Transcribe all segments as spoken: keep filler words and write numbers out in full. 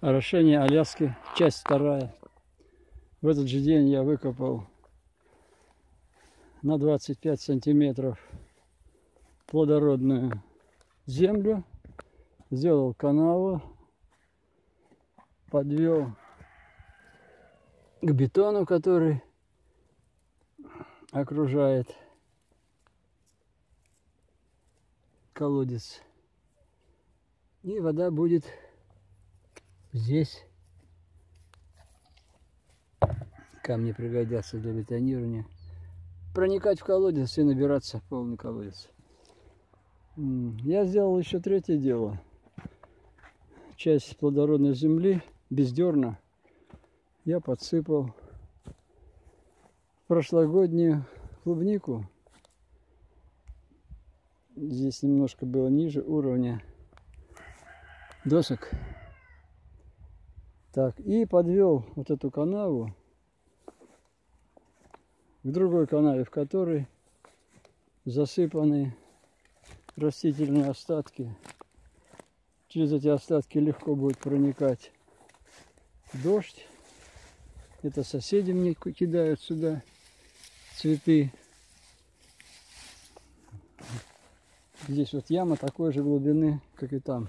Орошение Аляски, часть вторая. В этот же день я выкопал на двадцать пять сантиметров плодородную землю, сделал канаву, подвел к бетону, который окружает колодец. И вода будет здесь. Камни пригодятся для бетонирования. Проникать в колодец и набираться полный колодец. Я сделал еще третье дело. Часть плодородной земли, без дерна, я подсыпал прошлогоднюю клубнику. Здесь немножко было ниже уровня досок. Так, и подвел вот эту канаву к другой канаве, в которой засыпаны растительные остатки. Через эти остатки легко будет проникать дождь. Это соседи мне кидают сюда цветы. Здесь вот яма такой же глубины, как и там.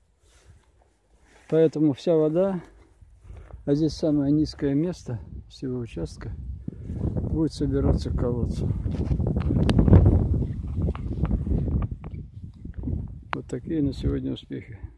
Поэтому вся вода, а здесь самое низкое место всего участка, будет собираться к колодцу. Вот такие на сегодня успехи.